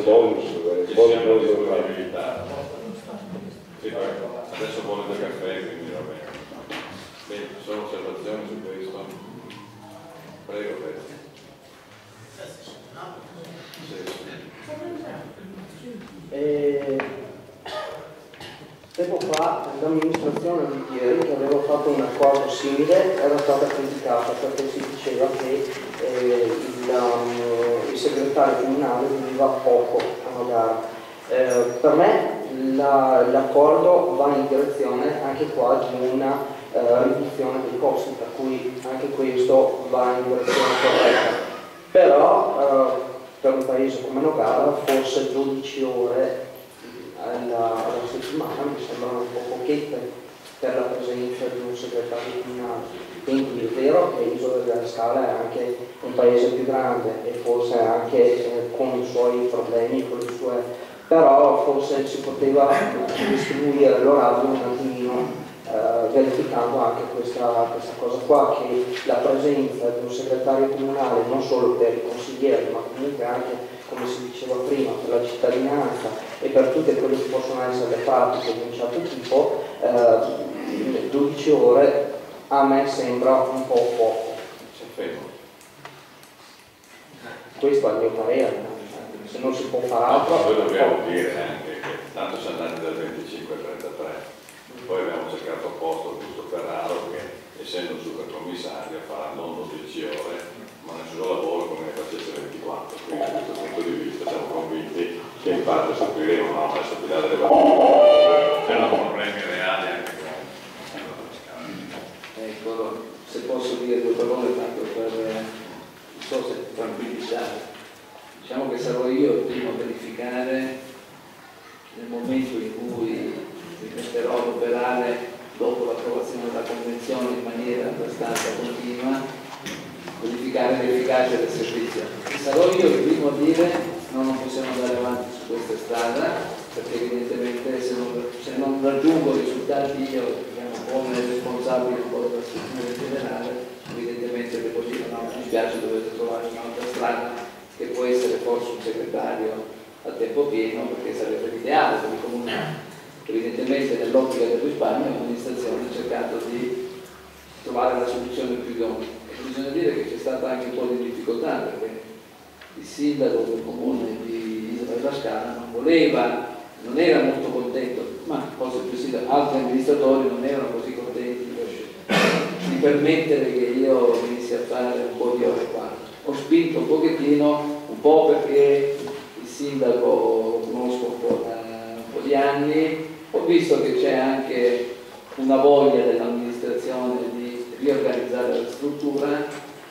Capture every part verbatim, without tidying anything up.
il bonus, il bonus disponibilità. Sì, adesso vuole del caffè, quindi va bene. Bene, ci sono osservazioni su questo? Prego, prego. E tempo fa l'amministrazione di Pieri, che aveva fatto un accordo simile, era stata criticata perché si diceva che eh, il, um, il segretario comunale veniva poco a Nogara. Eh, per me l'accordo va in direzione anche qua di una eh, riduzione dei costi, per cui anche questo va in direzione corretta. Però eh, per un paese come Nogara forse dodici ore alla, alla settimana mi sembrano un po' pochette per la presenza di un segretario comunale. Quindi è vero che Isola della Scala è anche un paese più grande e forse anche eh, con i suoi problemi, con le sue, però forse si poteva distribuire l'orario un attimino eh, verificando anche questa, questa cosa qua, che la presenza di un segretario comunale non solo per i consiglieri ma comunque anche, come si diceva prima, per la cittadinanza e per tutte quelle che possono essere le pratiche di un certo tipo, eh, dodici ore a me sembra un po' poco. Questo è il mio parere, se non si può fare altro. No, poi dobbiamo dire anche che tanto siamo andati dal venticinque al trentatré, poi abbiamo cercato apposta giusto Ferraro che essendo un supercommissario farà non dodici ore ma nel suo lavoro come ne facesse ventiquattro, quindi da questo punto di vista siamo convinti che in parte soffriremo, no? Adesso al di là delle battute c'erano problemi reali anche con la scala. Ecco, se posso dire due parole tanto per, non so se tranquillizzare, diciamo che sarò io il primo a verificare nel momento in cui mi metterò ad operare dopo l'approvazione della convenzione in maniera abbastanza continua, verificare l'efficacia del servizio. Sarò io il primo a dire no, non possiamo andare avanti su questa strada, perché evidentemente se non, se non raggiungo risultati io, diciamo, come responsabile un po' della struttura generale, evidentemente devo dire no, mi spiace, dovete trovare un'altra strada che può essere forse un segretario a tempo pieno, perché sarebbe l'ideale per il comune. Evidentemente nell'ottica del risparmio l'amministrazione ha cercato di trovare la soluzione più idonea. Bisogna dire che c'è stata anche un po' di difficoltà perché il sindaco del comune di Isola della Scala non voleva, non era molto contento, ma forse più sindaco, altri amministratori non erano così contenti di permettere che io venissi a fare un po' di ore qua. Ho spinto un pochettino, un po' perché il sindaco lo conosco un po' da un po' di anni, ho visto che c'è anche una voglia dell'amministrazione di riorganizzare la struttura,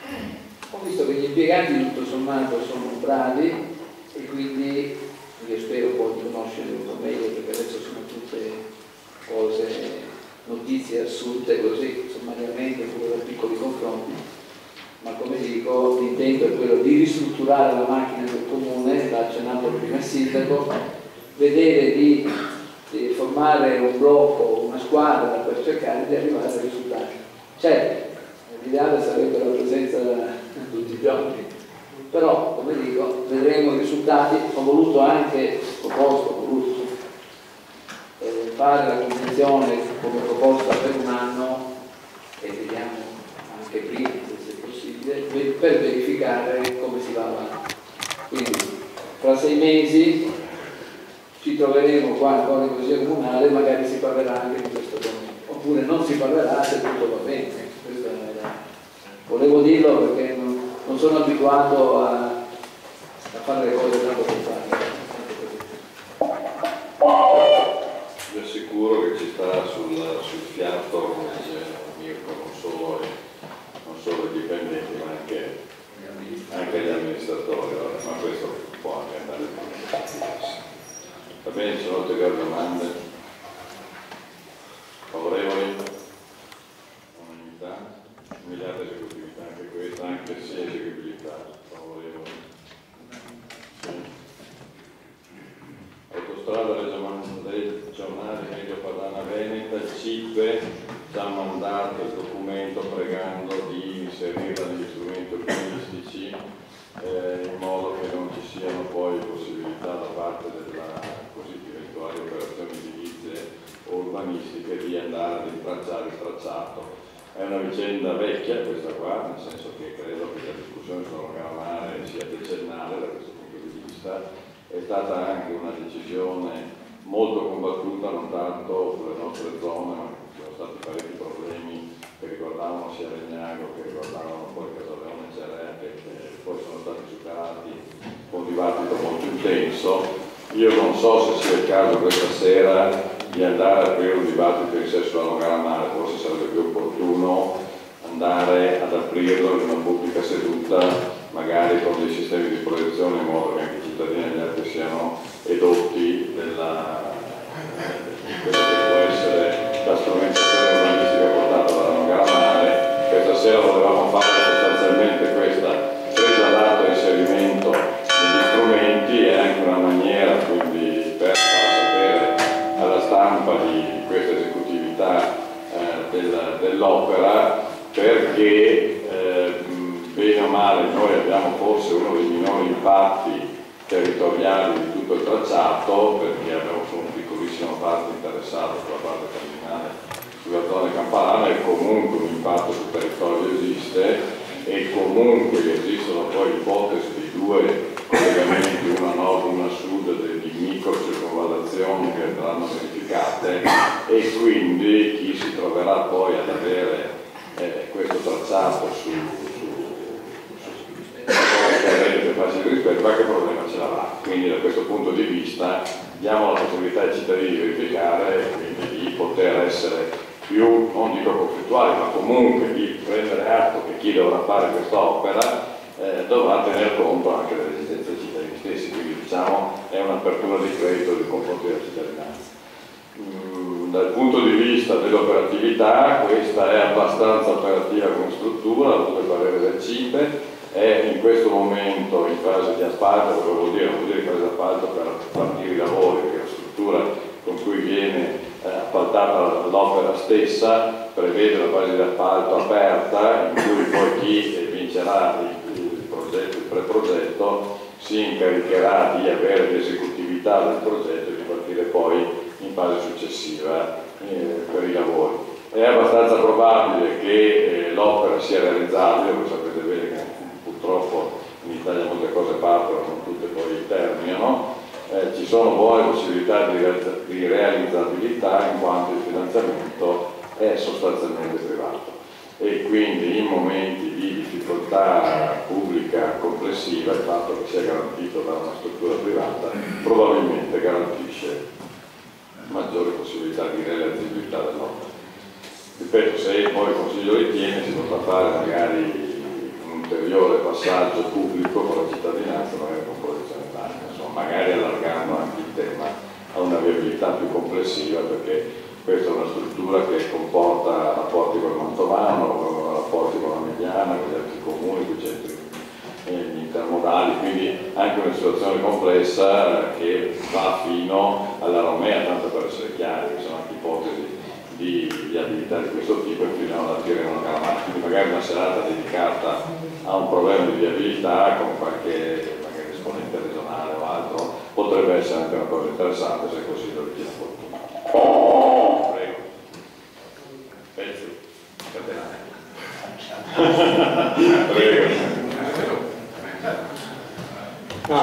ho visto che gli impiegati tutto sommato sono bravi e quindi io spero poi di conoscerli un po' meglio, perché adesso sono tutte cose, notizie assunte così sommariamente, pure da piccoli confronti, ma come dico l'intento è quello di ristrutturare la macchina del comune, l'ha accennato prima il sindaco, vedere di, di formare un blocco, una squadra per cercare di arrivare ai risultati. Certo, l'ideale sarebbe la presenza tutti i giorni, però come dico, vedremo i risultati. Ho voluto anche, proposto, ho voluto eh, fare la convenzione come proposta per un anno e vediamo anche prima, se è possibile, per verificare come si va avanti. Quindi fra sei mesi ci troveremo qua ancora in consiglio comunale, magari si parlerà anche di questo tema. Oppure non si parlerà se tutto va bene. Questo è... Volevo dirlo perché non, non sono abituato a, a fare le cose tanto per fare. Vi assicuro che ci sta sul, sul fiato, come dice Mirko, non solo, non solo i dipendenti ma anche, anche gli amministratori, ma questo può anche andare bene. Va bene, ci sono ulteriori domande? Favorevoli? Unanimità? Immediata esecutività, anche questa, anche sia eseguibilità. Favorevoli? Sì. Autostrada regionale medio padana veneta, C I P E ci ha mandato il documento pregando di inserirla negli strumenti urbanistici eh, in modo che non ci siano poi possibilità da urbanistiche di andare ad intralciare il tracciato. È una vicenda vecchia questa qua, nel senso che credo che la discussione sulla Calamare sia decennale da questo punto di vista. È stata anche una decisione molto combattuta, non tanto sulle nostre zone, ma ci sono stati parecchi problemi che riguardavano sia Legnago, che riguardavano poi Casalleone e Cerea, che poi sono stati superati con un dibattito molto intenso. Io non so se sia il caso questa sera di andare a aprire un dibattito in sé sulla Longara, forse sarebbe più opportuno andare ad aprirlo in una pubblica seduta, magari con dei sistemi di protezione, in modo che anche i cittadini e gli altri siano edotti della, di quello che può essere la strumentazione urbanistica portata dalla Longara. Questa sera volevamo fare sostanzialmente questa presa d'atto e inserimento degli strumenti, e anche una maniera quindi per far sapere alla stampa di questa esecutività eh, del, dell'opera, perché eh, bene o male noi abbiamo forse uno dei minori impatti territoriali di tutto il tracciato, perché abbiamo solo una piccolissima parte interessata sulla parte terminale sulla zona campanana, e comunque un impatto sul territorio esiste, e comunque esistono poi ipotesi di due collegamenti, uno a nord e uno a sud, di micro circonvallazioni che andranno verificate, e quindi chi si troverà poi ad avere eh, questo tracciato su, su, su facile rispetto, qualche problema ce l'avrà. Quindi da questo punto di vista diamo la possibilità ai cittadini di verificare, e quindi di poter essere più, non dico conflittuali, ma comunque di prendere atto che chi dovrà fare questa opera eh, dovrà tener conto anche delle esigenze dei cittadini stessi, quindi diciamo è un'apertura di credito nei confronti della cittadinanza. Mm, dal punto di vista dell'operatività, questa è abbastanza operativa come struttura, ha avuto il parere del C I P E, è in questo momento in fase di appalto. Cosa vuol dire? Vuol dire fase di appalto per partire i lavori, perché la struttura con cui viene eh, appaltata l'opera stessa prevede la fase di appalto aperta, in cui poi chi vincerà il, il progetto, il preprogetto, si incaricherà di avere l'esecutività del progetto e di partire poi in fase successiva eh, per i lavori. È abbastanza probabile che eh, l'opera sia realizzabile, voi sapete bene che purtroppo in Italia molte cose partono, non tutte poi terminano. Eh, ci sono buone possibilità di, realizza di realizzabilità, in quanto il finanziamento è sostanzialmente privato, e quindi in momenti di difficoltà pubblica complessiva il fatto che sia garantito da una struttura privata probabilmente garantisce maggiori possibilità di realizzabilità dell'opera. Ripeto, se poi il Consiglio ritiene, si potrà fare magari un ulteriore passaggio pubblico con la cittadinanza, magari con protezione banca, insomma, magari allargando anche il tema a una viabilità più complessiva, perché questa è una struttura che comporta rapporti con il Mantovano, rapporti con la Mediana, con gli altri comuni, con i centri intermodali, quindi anche una situazione complessa che va fino alla Romea, tanto per essere chiari, che sono anche ipotesi di viabilità di questo tipo, e fino alla Tirreno Calamare. Quindi magari una serata dedicata a un problema di viabilità con qualche magari esponente regionale o altro potrebbe essere anche una cosa interessante, se così lo ritiene opportuno. Prego. Pezzi. Prego. No,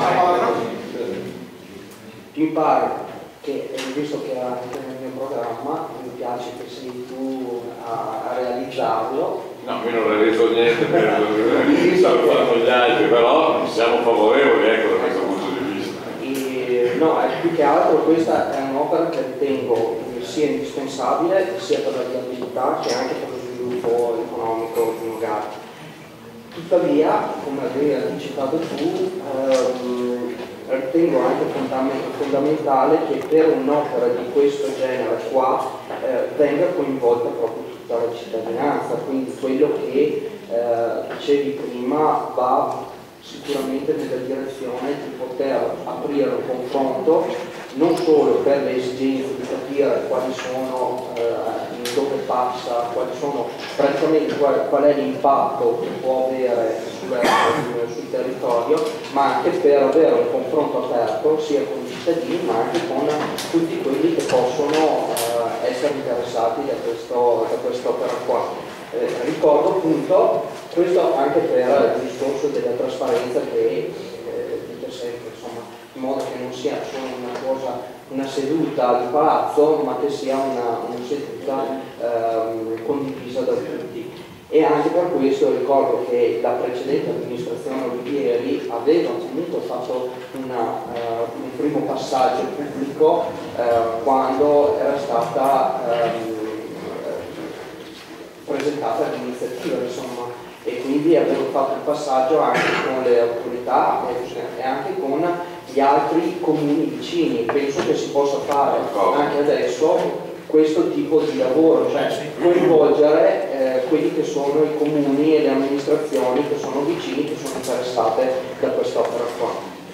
mi pare che, visto che era anche nel mio programma, mi piace che sei tu a, a realizzarlo. No, io non realizzo niente per stanno facendo gli altri, però siamo favorevoli, ecco, da questo punto di vista. E, no, è più che altro questa è un'opera che ritengo sia indispensabile sia per la viabilità che anche per lo sviluppo economico di Nogara. Tuttavia, come avevi anticipato tu, ehm, ritengo anche fondamentale che per un'opera di questo genere qua eh, venga coinvolta proprio tutta la cittadinanza, quindi quello che eh, dicevi prima va sicuramente nella direzione di poter aprire un confronto non solo per le esigenze di capire quali sono, eh, dove passa, quali sono praticamente qual, qual è l'impatto che può avere sul, sul territorio, ma anche per avere un confronto aperto sia con i cittadini ma anche con tutti quelli che possono eh, essere interessati da, questo, da quest'opera qua. Eh, ricordo appunto, questo anche per il discorso della trasparenza che eh, dite sempre, insomma, in modo che non sia solo una cosa, una seduta di palazzo, ma che sia una, una seduta eh, condivisa da tutti. E anche per questo ricordo che la precedente amministrazione Olivieri aveva comunque fatto una, uh, un primo passaggio pubblico uh, quando era stata um, presentata l'iniziativa, insomma, e quindi avevo fatto il passaggio anche con le autorità e anche con gli altri comuni vicini. Penso che si possa fare anche adesso questo tipo di lavoro, cioè coinvolgere eh, quelli che sono i comuni e le amministrazioni che sono vicini, che sono interessate da quest'opera qua.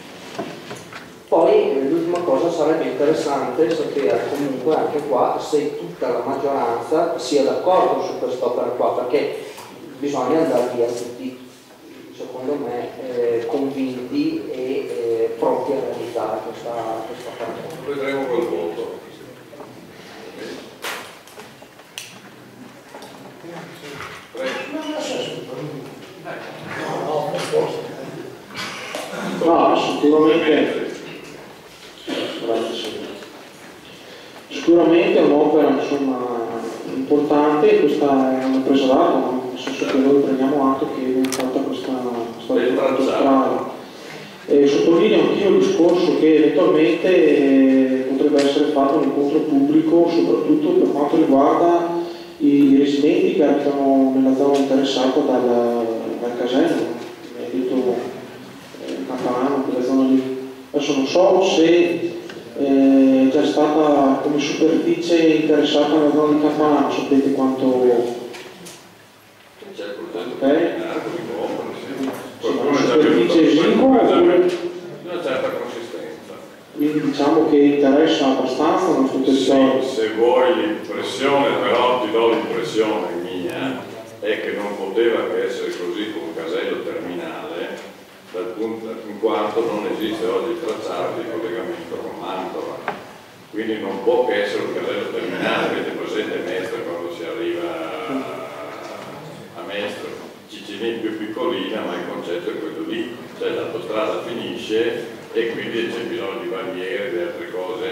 Poi eh, l'ultima cosa, sarebbe interessante sapere comunque anche qua se tutta la maggioranza sia d'accordo su quest'opera qua, perché bisogna andare via tutti, secondo me, eh, convinti e eh, pronti a realizzare questa, quest'opera qua. Vedremo col voto. No, sicuramente, sicuramente è un'opera insomma importante, questa è una presa d'atto, no? Nel senso che noi prendiamo atto che viene fatta questa, questa autostrada. E sottolineo anch'io il discorso che eventualmente eh, potrebbe essere fatto un incontro pubblico, soprattutto per quanto riguarda i residenti che abitano nella zona interessata dal, dal casello, mi ha detto eh, Campanano, quella zona lì. Adesso non so se eh, è già stata come superficie interessata nella zona di Campanano, sapete quanto... C'è il progetto Okay. Qualcuno Sì, è già superficie esigua oppure... una certa consistenza. Quindi diciamo che interessa abbastanza il nostro territorio. Sì, se vuoi l'impressione, però ti do l'impressione mia, è che non poteva che essere così con un casello terminale, dal punto, in quanto non esiste oggi il tracciato di collegamento con Mantova. Quindi non può che essere un casello terminale, avete presente Mestre quando si arriva a Mestre, Cicilin più piccolina, ma il concetto è quello lì, cioè l'autostrada finisce e quindi c'è bisogno di bandiere, di altre cose.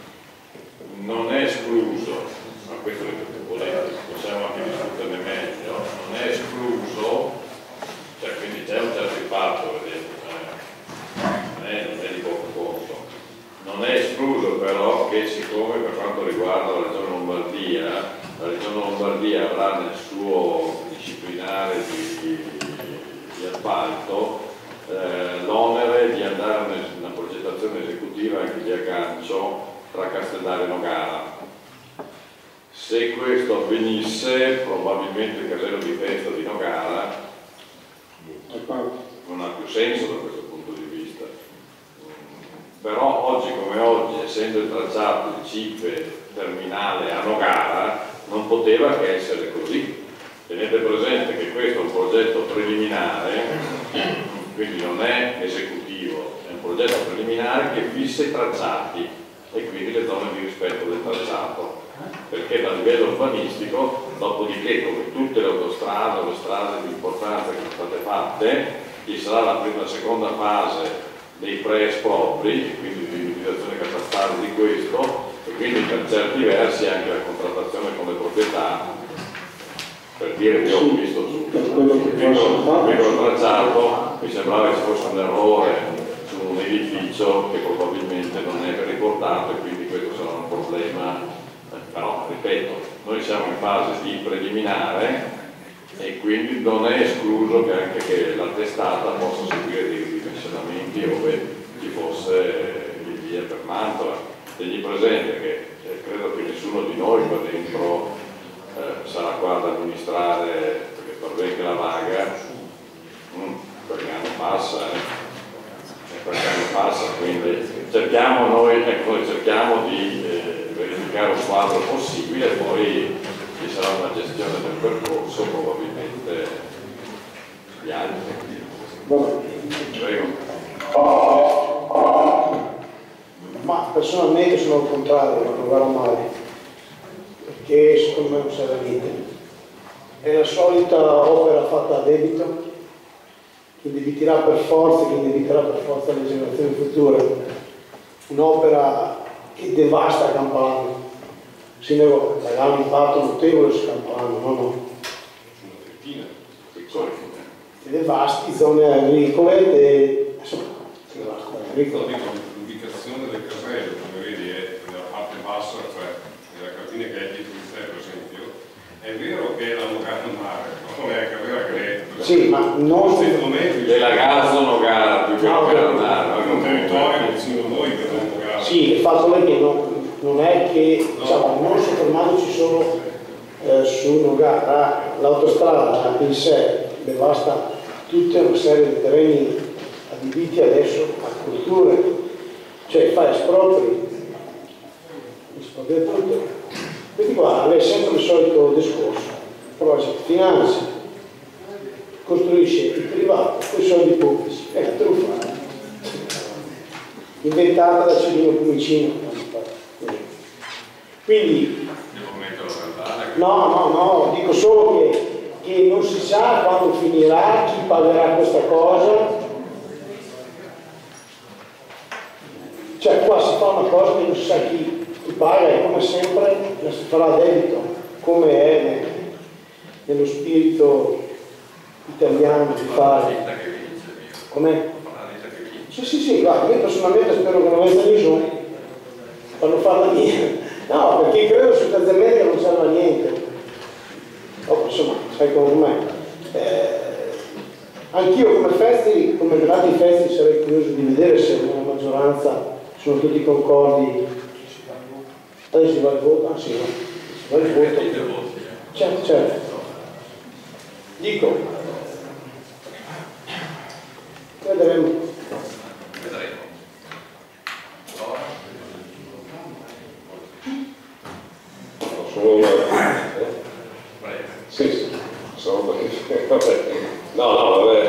Non è escluso, ma questo è volete, possiamo anche discuterne meglio, non è escluso, cioè quindi c'è un certo impatto, vedete, non è, non è di poco conto. Non è escluso però che siccome per quanto riguarda la regione Lombardia, la regione Lombardia avrà nel suo disciplinare di, di, di appalto eh, l'onere di andare in una progettazione esecutiva anche di aggancio tra Castellare e Nogara. Se questo avvenisse, probabilmente il casello di testa di Nogara non ha più senso da questo punto di vista. Però oggi come oggi, essendo il tracciato di Cipe terminale a Nogara, non poteva che essere così. Tenete presente che questo è un progetto preliminare, quindi non è esecutivo, è un progetto preliminare che fissa i tracciati e quindi le zone di rispetto del tracciato, perché da livello urbanistico, dopodiché come tutte le autostrade o le strade di importanza che sono state fatte, ci sarà la prima e la seconda fase dei pre-espropri, quindi di individuazione catastale di questo, e quindi per certi versi anche la contrattazione con le proprietà, per dire che ho visto su un piccolo tracciato, mi sembrava che ci fosse un errore su un edificio che probabilmente non è riportato e quindi questo sarà un problema, però ripeto, noi siamo in fase di preliminare e quindi non è escluso che anche che la testata possa seguire dei ridimensionamenti ove ci fosse il via per Mantova. Tegli presente che eh, credo che nessuno di noi qua dentro eh, sarà qua ad amministrare, perché per ben che la vaga mm, qualche anno passa, eh, qualche anno passa, quindi cerchiamo noi, ecco, noi cerchiamo di eh, verificare un quadro possibile e poi ci sarà una gestione del percorso, probabilmente gli altri. Prego. Ma personalmente sono al contrario, non proverò mai. che secondo me non serve a niente. È la solita opera fatta a debito, che indebiterà per forza, che indebiterà per forza le generazioni future. Un'opera che devasta Campalano. Il sindaco ha un impatto notevole su Campalano, no no. Che devasti zone agricole e insomma, che devasta agricole. L'ubicazione del casello, come vedi, è nella parte bassa, cioè nella cartina che è dietro di te, per esempio. È vero che è la Nogara mare, non è anche vero che è... Sì, ma non... Della gara sono gara, più che no, per andare. È un territorio vicino a noi che è una gara. Sì, il fatto è che non, non è che, diciamo, non soffermandoci solo eh, su Nogara, l'autostrada in sé devasta tutta una serie di terreni adibiti adesso a culture, cioè fa espropri, espropria tutto. Quindi qua è sempre il solito discorso, progetto, finanza, costruisce il privato con i soldi pubblici, è la truffa, inventata da Cellino Pomicino. Quindi, no, no, no, dico solo che, che non si sa quando finirà, chi pagherà questa cosa. Cioè qua si fa una cosa che non si sa chi, chi paga e come sempre la si farà a debito, come è nello spirito italiano di fare. Com'è? Sì, sì, sì, guarda, io personalmente spero che non venga nessuno, fanno farla mia. No, perché credo su questa America non serve a niente. Oh, insomma, sai come me. Eh, anch'io come festi, come grandi festi, sarei curioso di vedere se nella maggioranza sono tutti concordi. Adesso si va il voto? Ah sì, no. Si va il voto. Certo, certo. Dico, vedremo. Solo una... Sì, sì, solo perché... No, no, vabbè,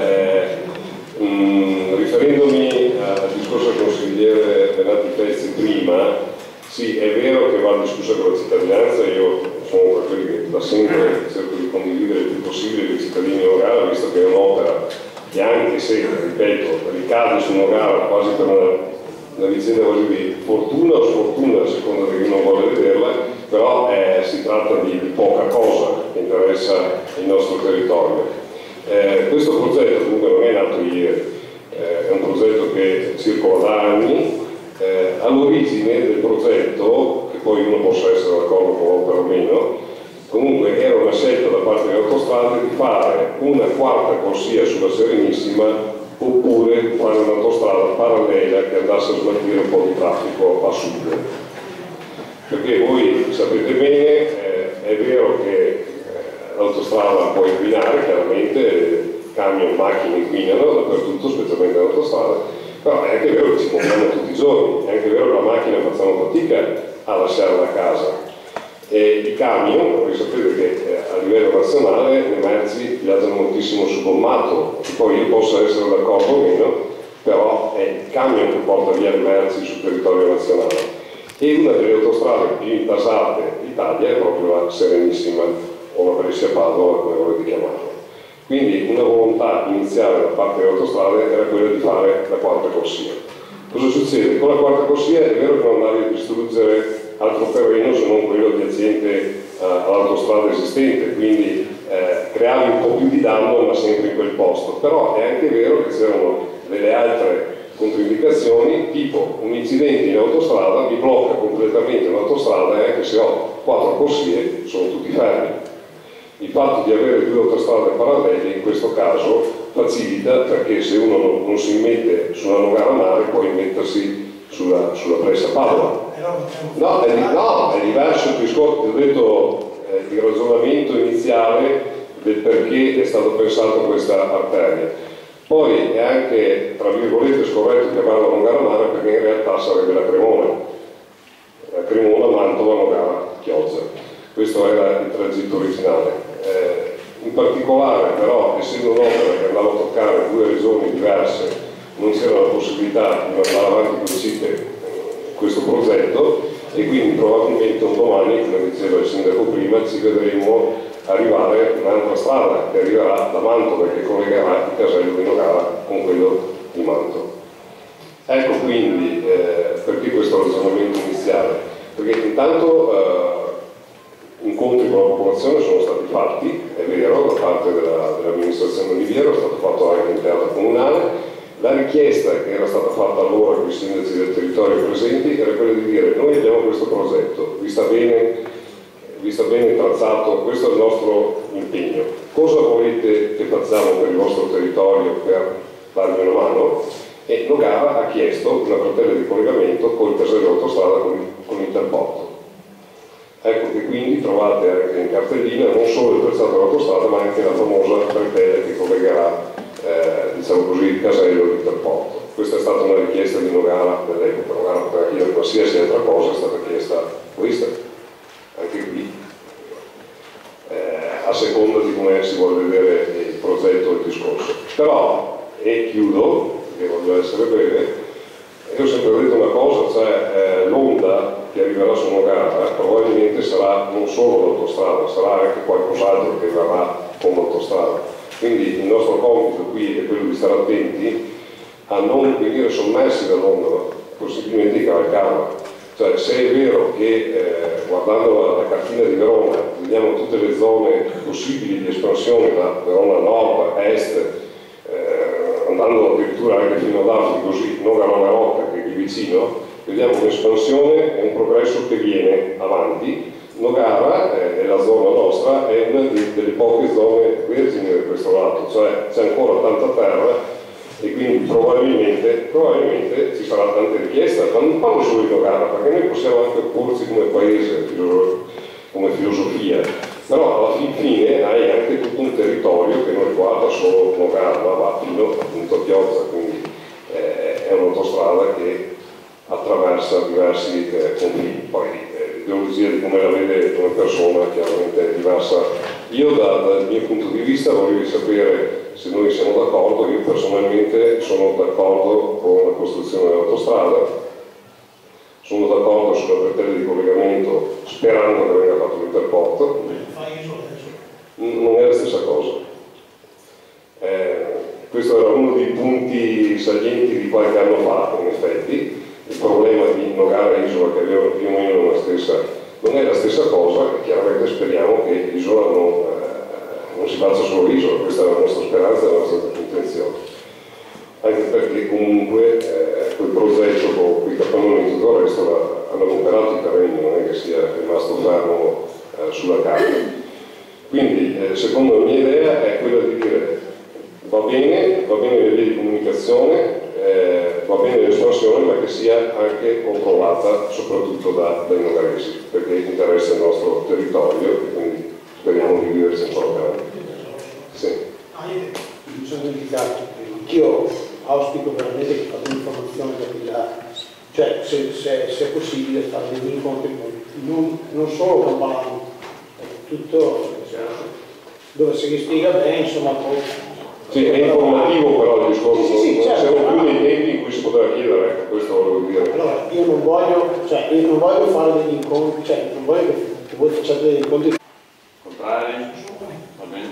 eh, mh, riferendomi al discorso del consigliere Benatti Fezzi prima, sì, è vero che va discussa con la cittadinanza, io sono tra quelli che da sempre cerco di condividere il più possibile con i cittadini di Nogara, visto che è un'opera che anche se, ripeto, ricade su Nogara quasi per una, una vicenda quasi di fortuna o sfortuna, a seconda di chi non vuole vederla, però eh, si tratta di, di poca cosa che interessa il nostro territorio. Eh, questo progetto comunque non è nato ieri, eh, è un progetto che circola da anni. Eh, all'origine del progetto, che poi uno possa essere d'accordo con l'opera o meno, comunque era una scelta da parte delle autostrade di fare una quarta corsia sulla Serenissima oppure fare un'autostrada parallela che andasse a smaltire un po' di traffico a sud. Perché voi sapete bene, eh, è vero che eh, l'autostrada può inquinare, chiaramente camion, macchine inquinano dappertutto, specialmente l'autostrada, però è anche vero che ci muoviamo tutti i giorni, è anche vero che la macchina facciamo fatica a lasciarla a casa. E i camion, voi sapete che eh, a livello nazionale le merci viaggiano moltissimo su gommato, poi io posso essere d'accordo o meno, però è il camion che porta via le merci sul territorio nazionale. E una delle autostrade più intasate d'Italia è proprio la Serenissima, o la Brescia-Padova, come volete chiamarla. Quindi una volontà iniziale da parte delle autostrade era quella di fare la quarta corsia. Cosa succede? Con la quarta corsia è vero che non andavi a distruggere altro terreno se non quello adiacente uh, all'autostrada esistente, quindi eh, creavi un po' più di danno ma sempre in quel posto. Però è anche vero che c'erano delle altre controindicazioni, tipo un incidente in autostrada mi blocca completamente l'autostrada e anche se ho quattro corsie sono tutti fermi. Il fatto di avere due autostrade parallele in questo caso facilita, perché se uno non, non si mette sulla Nogara Mare può mettersi sulla, sulla Brescia-Padova. No, è, no, è diverso il discorso, ho detto eh, il ragionamento iniziale del perché è stato pensato questa arteria. Poi è anche, tra virgolette, scorretto chiamarla Nogara Mare perché in realtà sarebbe la Cremona. La Cremona, Mantova, Nogara, Chioggia. Questo era il tragitto originale. Eh, in particolare però, essendo un'opera che andava a toccare due regioni diverse, non c'era la possibilità di mandare avanti con questo progetto e quindi probabilmente un domani, come diceva il sindaco prima, ci vedremo arrivare un'altra strada che arriverà da Mantova e che collegherà il casello di Nogara con quello di Mantova. Ecco quindi eh, perché questo ragionamento iniziale, perché intanto eh, incontri con la popolazione sono stati fatti, è vero, da parte della, dell'amministrazione di Viero, è stato fatto anche in terra comunale. La richiesta che era stata fatta allora con i sindaci del territorio presenti era quella di dire: noi abbiamo questo progetto, vi sta bene, vi sta bene tracciato, questo è il nostro impegno, cosa volete che facciamo per il vostro territorio per darvi una mano? E Nogara ha chiesto una bretella di collegamento col casello autostrada con, con Interporto. Ecco che quindi trovate anche in cartellina non solo il tracciato dell'autostrada ma anche la famosa bretella che collegherà Eh, diciamo così, il casello di Interporto. Questa è stata una richiesta di Nogara dell'epoca. Nogara poteva chiedere qualsiasi altra cosa, è stata chiesta questa, anche qui, eh, a seconda di come si vuole vedere il progetto e il discorso. Però, e chiudo, perché voglio essere breve, io ho sempre detto una cosa, cioè eh, l'onda che arriverà su Nogara probabilmente sarà non solo l'autostrada, sarà anche qualcos'altro che verrà con l'autostrada. Quindi il nostro compito qui è quello di stare attenti a non venire sommersi dall'onda, ma possibilmente cavalcarla. Cioè, se è vero che eh, guardando la, la cartina di Verona vediamo tutte le zone possibili di espansione da Verona nord, est, eh, andando addirittura anche fino ad Africa, così Nogara Marocca che è qui vicino, vediamo un'espansione e un progresso che viene avanti. Nogara, eh, è la zona nostra, è una di, delle poche zone vergini di questo lato, cioè c'è ancora tanta terra e quindi probabilmente, probabilmente ci sarà tanta richiesta, ma non parlo solo di Nogara, perché noi possiamo anche opporci come paese, come filosofia, però alla fin fine hai anche tutto un territorio che non riguarda solo Nogara, ma va fino appunto a Piozza, quindi eh, è un'autostrada che attraversa diversi eh, confini. Poi, l'ideologia di come la vede una persona chiaramente è diversa. Io da, dal mio punto di vista volevo sapere se noi siamo d'accordo. Io personalmente sono d'accordo con la costruzione dell'autostrada, sono d'accordo sulla bretella di collegamento sperando che venga fatto l'Interporto. Non è la stessa cosa. Eh, questo era uno dei punti salienti di qualche anno fa, in effetti. Il problema di Nogara e Isola, che avevano più o meno la stessa, non è la stessa cosa, e chiaramente speriamo che Isola non, eh, non si faccia solo Isola, questa è la nostra speranza e la nostra intenzione. Anche perché comunque eh, quel progetto con quei capannoni e tutto il resto la, hanno recuperato i terreni, non è che sia rimasto fermo eh, sulla carta. Quindi eh, secondo la mia idea è quella di dire va bene, va bene le vie di comunicazione, Eh, va bene l'espansione, ma che sia anche controllata soprattutto da, dai nogaresi, perché interessa il nostro territorio e quindi speriamo di viverci un po' grande. Sì. Mi sono dimenticato, anch'io auspico veramente che fate un'informazione capillare, cioè se, se, se è possibile fare degli incontri non, non solo con Palano, tutto dove si spiega bene, insomma, poi. Sì, è informativo però il discorso, sì, sì, non certo, siamo più no. nei tempi in cui si poteva chiedere, ecco, questo volevo dire. Allora, io non voglio, cioè, io non voglio fare degli incontri, cioè, non voglio che, che voi facciate degli incontri. Contrari? Va bene.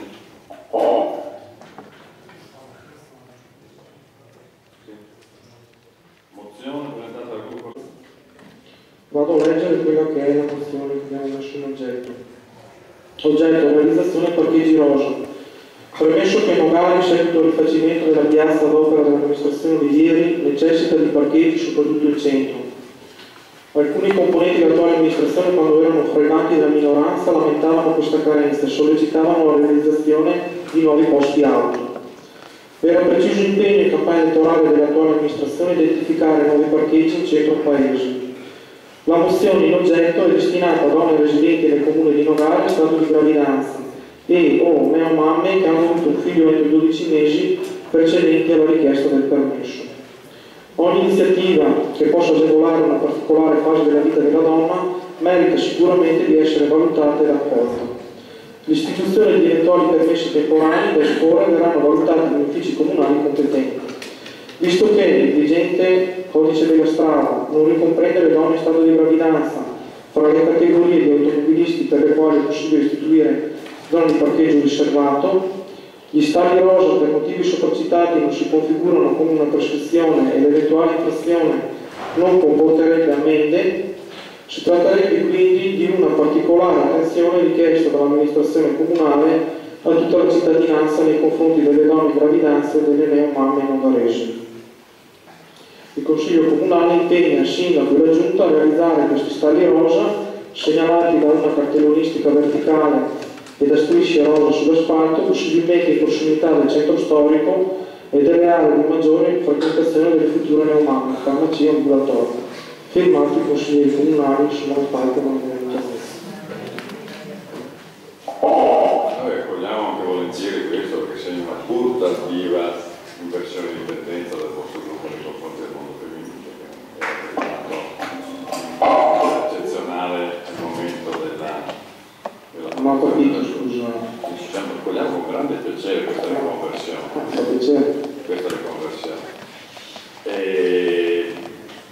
Sì. Mozione presentata dal gruppo. Vado a leggere quella che è la mozione che abbiamo messo in oggetto. Oggetto, realizzazione parcheggi rosa. Premesso che Nogara, in seguito al rifacimento della piazza ad opera dell'amministrazione di Vieri, necessita di parcheggi soprattutto in centro. Alcuni componenti dell'attuale amministrazione, quando erano fra i banchi della minoranza, lamentavano questa carenza e sollecitavano la realizzazione di nuovi posti auto. Era preciso impegno in campagna elettorale dell'attuale amministrazione identificare nuovi parcheggi in centro al paese. La mozione in oggetto è destinata a donne residenti nel comune di Nogara in stato di gravidanza e o neomamme che hanno avuto un figlio entro i dodici mesi precedenti alla richiesta del permesso. Ogni iniziativa che possa agevolare una particolare fase della vita della donna merita sicuramente di essere valutata ed accolta. L'istituzione di eventuali permessi temporanei da esporre verranno valutati negli uffici comunali competenti. Visto che il vigente codice della strada non ricomprende le donne in stato di gravidanza fra le categorie di automobilisti per le quali è possibile istituire zone di parcheggio riservato, gli stalli rosa per motivi sopracitati non si configurano come una prescrizione e l'eventuale infrazione non comporterebbe ammende, si tratterebbe quindi di una particolare attenzione richiesta dall'amministrazione comunale a tutta la cittadinanza nei confronti delle donne in gravidanza e delle neomamme non darese. Il Consiglio Comunale impegna il Sindaco e la Giunta a realizzare questi stalli rosa segnalati da una cartellonistica verticale e da strisce rosa sull'asfalto, possibilmente in prossimità del centro storico e delle aree di maggiore frequentazione delle future neomamme, farmacia e ambulatorio. Firmato i consiglieri comunali Simone Palco e Manuel. Noi accogliamo anche volentieri questo perché segna una purtativa inversione di tendenza del vostro gruppo nei confronti del mondo femminile, che è stato eccezionale al momento della, della non ho capito, scusa. Diciamo, accogliamo con grande piacere questa riconversione. Fa piacere. Questa riconversione. E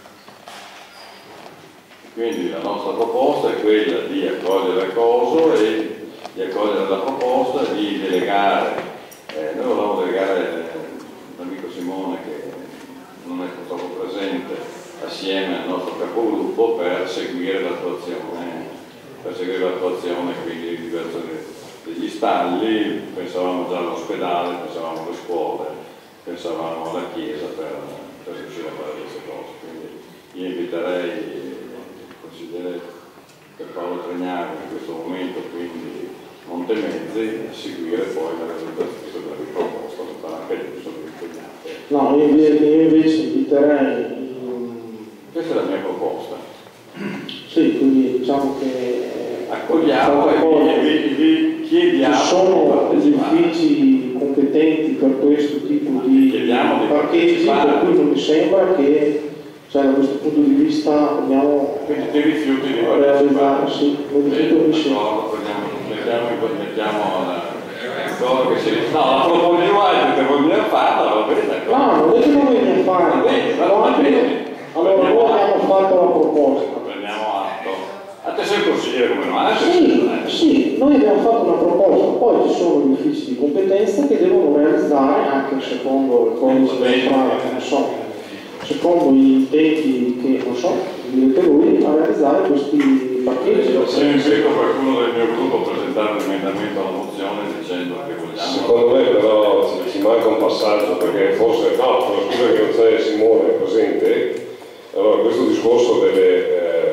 quindi la nostra proposta è quella di accogliere il coso e di accogliere la proposta di delegare, eh, noi volevamo delegare eh, l'amico Simone che non è purtroppo presente, assieme al nostro capogruppo per seguire l'attuazione, per seguire l'attuazione quindi di diverse degli stalli, pensavamo già all'ospedale, pensavamo alle scuole, pensavamo alla chiesa per, per riuscire a fare queste cose. Quindi io inviterei il consigliere Paolo Tregnaro in questo momento, quindi Montemezzi, a seguire poi la realizzazione della riproposta, che sarà anche giusto che impegnate. No, io invece inviterei. Questa è la mia proposta. Sì, quindi diciamo che accogliamo e vi, vi, vi chiediamo. Ci sono gli uffici competenti per questo tipo di parcheggi, per cui non mi sembra che, cioè, da questo punto di vista dobbiamo quindi ti rifiuti di realizzare, sì, mi rifiuto mi sembra. Mettiamo la che si no, la proponiamo anche, te vogliamo farla, va bene? No, non è che non vogliamo farla. Va bene. Allora noi abbiamo fatto la proposta. Prendiamo atto. A te sei consigliere come no? Sì, sì, noi abbiamo fatto una proposta, poi ci sono gli uffici di competenza che devono realizzare, anche secondo il codice della strada, che non so, secondo i tempi che, non so, direte voi, a realizzare questi parcheggi. Se mi sento qualcuno del mio gruppo a presentare un emendamento alla mozione dicendo che vogliamo. Secondo me però ci manca un passaggio, perché forse, no, scusa che non c'è Simone presente, allora questo discorso delle, eh,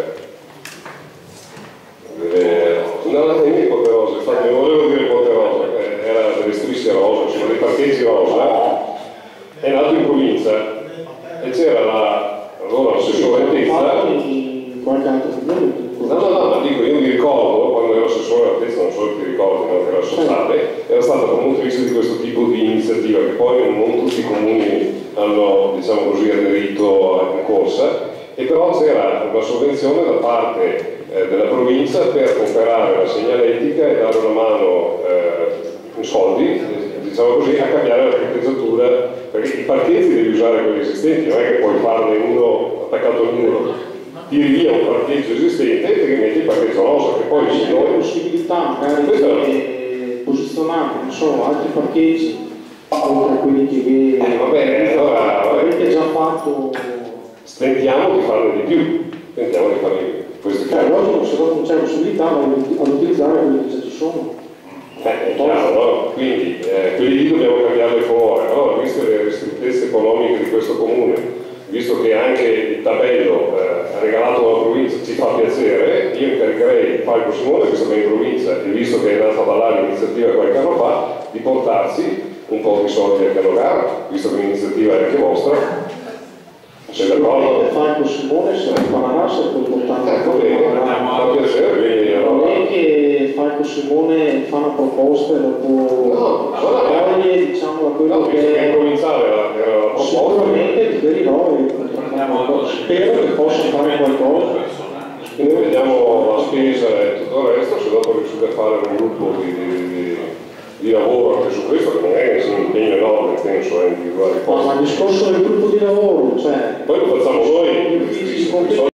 delle no, non è ipoterose, infatti non volevo dire ipoterose, era delle strisce rosa, insomma dei parcheggi rosa, è nato in provincia e c'era la, allora l'assessore altezza. Qualche altro problema? No, no, no, ma dico, io mi ricordo quando ero assessore altezza, non so se ti ricordi, no, che era sociale, era stata promotrice di questo tipo di iniziativa che poi non tutti i comuni hanno, diciamo così, aderito in corsa, e però c'era una sovvenzione da parte eh, della provincia per comprare la segnaletica e dare una mano eh, in soldi, diciamo così, a cambiare la parcheggiatura, perché i parcheggi devi usare quelli esistenti, non è che puoi farne uno attaccato al muro. Tiri via un parcheggio esistente e ti metti il parcheggio rosa, che poi ci sono possibilità magari di posizionare, non so, altri parcheggi oltre a quelli che eh, va bene, allora avete già fatto. Tentiamo di farne di più, tentiamo di farne di più. Questo cioè, logico, se non c'è possibilità ad utilizzare quelli che già ci sono. Eh, è chiaro, no? Quindi eh, quelli lì dobbiamo cambiarle fuori. Allora, viste le ristrettezze economiche di questo comune, visto che anche il tabello eh, regalato dalla provincia ci fa piacere, io incaricherei il Falco Simone, visto che è in provincia e visto che è nata da là l'iniziativa qualche anno fa, di portarci un po' di soldi anche all'Ogara, visto che l'iniziativa è anche vostra. Sei d'accordo? Il Falco Simone se ne parlerà, se puoi portare ecco bene, fa piacere. Non è che Falco Simone fa una proposta e dopo no, toglie, diciamo, da quello no, che è provinciale era la proposta. Sicuramente riferirò e spero che possa fare qualcosa. Quindi vediamo la spesa e tutto il resto, se dopo riuscite a fare un gruppo di, di, di, di lavoro anche su questo, che non è che sia un impegno enorme, penso, eh, individuare Ma il discorso del gruppo di lavoro, cioè... Poi lo facciamo noi,